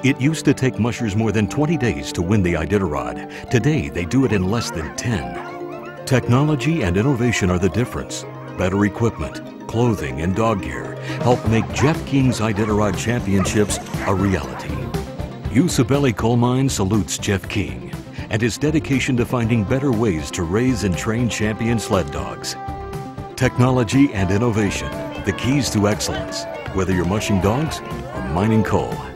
It used to take mushers more than 20 days to win the Iditarod. Today, they do it in less than 10. Technology and innovation are the difference. Better equipment, clothing, and dog gear help make Jeff King's Iditarod Championships a reality. Usibelli Coal Mine salutes Jeff King and his dedication to finding better ways to raise and train champion sled dogs. Technology and innovation, the keys to excellence, whether you're mushing dogs or mining coal.